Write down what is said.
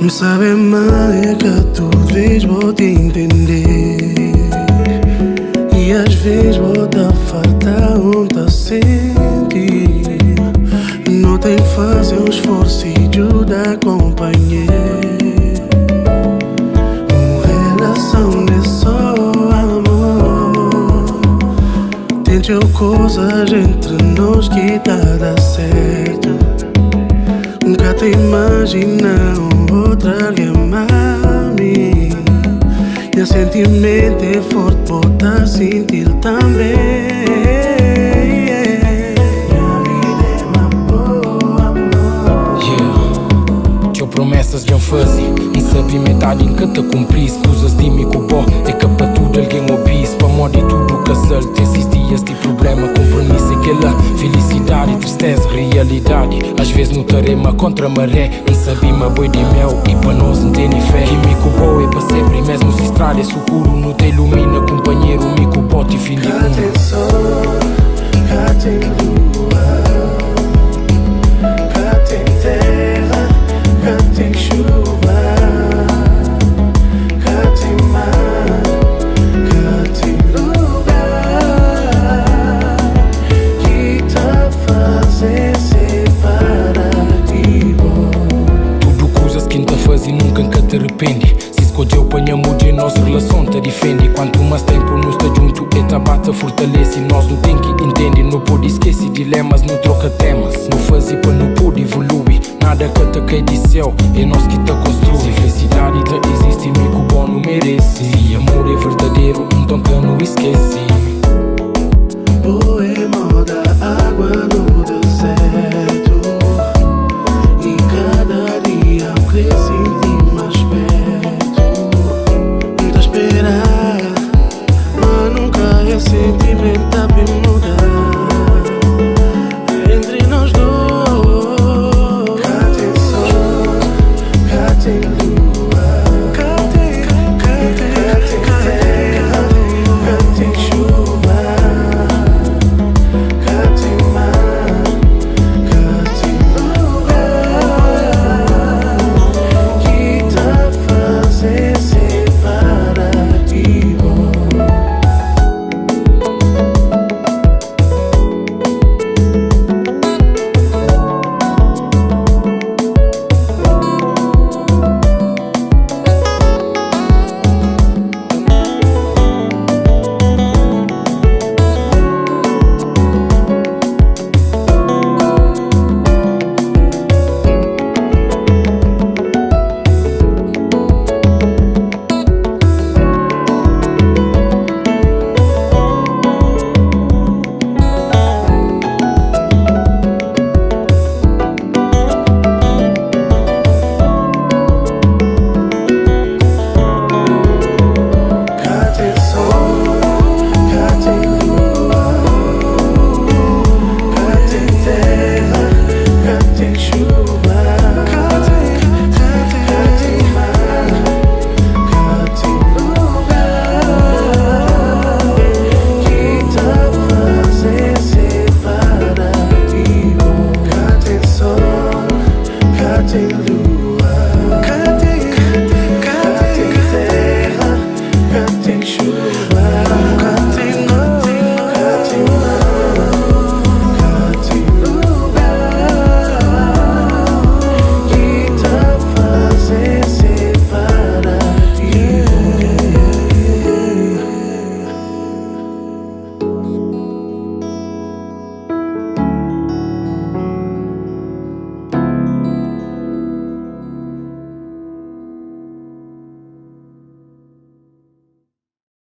Sabe mais que tu vês, vou te entender. E às vezes vou te faltar onde te sentir. Não tem que fazer um esforço e ajudar a acompanhar. Uma relação não é só amor. Tem coisas entre nós que tá a dar certo. Nunca te imaginam outra alguém mami. E o sentimento é forte, pode sentir também. Minha vida é uma boa amor. Yeah. Teu promessas já fazem, não sabe metade em que te cumpris. Coisas de mim que bom, é que para tudo alguém ouvisse. Para morrer tudo o casal, te existias de problema. Compromisso é aquela felicidade, tristeza, realidade. Às vezes não tarema contra a maré. Não sabia uma boi de mel e para nós não tem fé. E mico bom é para sempre, mesmo se estrada é seguro. Não te ilumina, companheiro, mico pode e fim de mundo. Cá tem sol, cá tem lua, cá tem terra, cá tem chuva, cá tem mar, cá tem lugar que tá fazendo separar de bom. Tudo coisas que não te fazem nunca que te arrepende. Se escolheu para mude nossa relação te defende. Quanto mais tempo nos está junto, eta bata fortalece. Nós não tem que entender, não pode esquecer dilemas, não troca temas. Não fazer para não pode evoluir. Nada que te cai de céu, é nós que te construi. Se felicidade te